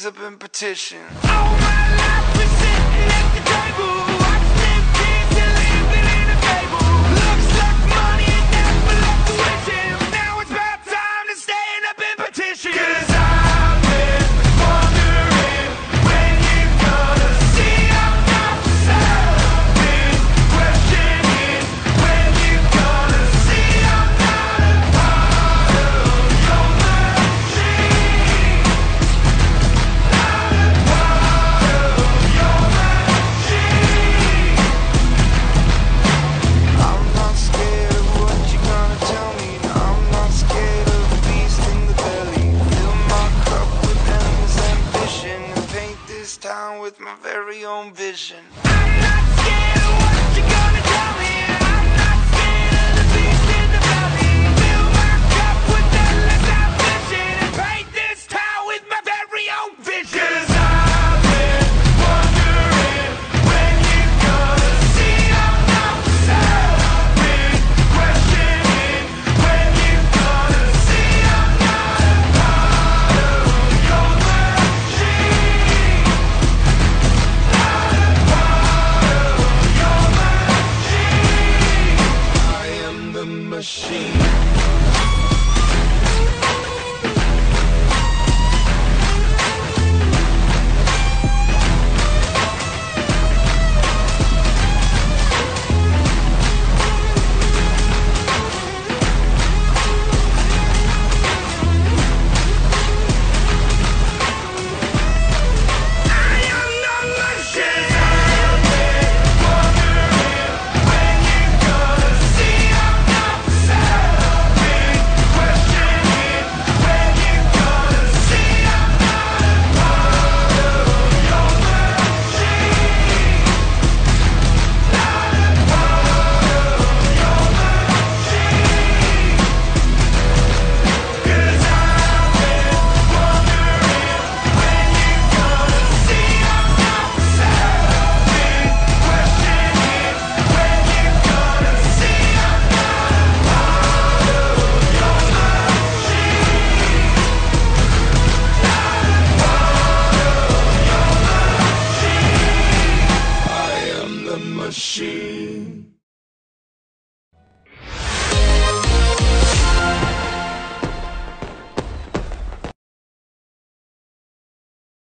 up and petition. All my life been sitting at the table, watching kids and living in a fable. Looks like money and never left the wishing. Now it's about time to stand up and petition. 'Cause I've been wondering when you're gonna see I'm not for sale. Been questioning when you're gonna see I'm not a part of your machine. Not a part of your machine. I'm not scared of what you're gonna tell me. No, I'm not scared of the beast in the belly. Fill my cup with endless ambition and paint this town with my very own vision. I'm not scared of what you're gonna tell me. I'm not scared of the beast in the belly. Fill my cup with endless ambition and paint this town with my very own vision. 'Cause I've been wondering when you're gonna see I'm not for sale. Been questioning when you're gonna see I'm not a part of your machine. Not a part of your machine. I am the machine. I am the machine. I've been wondering when you're gonna see I'm not for sale. Been questioning when you're gonna see I'm not a part of your machine. Not a part of your machine. 'Cause I've been wondering when you're gonna see I'm not for sale. Been questioning when you're gonna see I'm not a part of your machine. Not a part of your machine. I am the machine.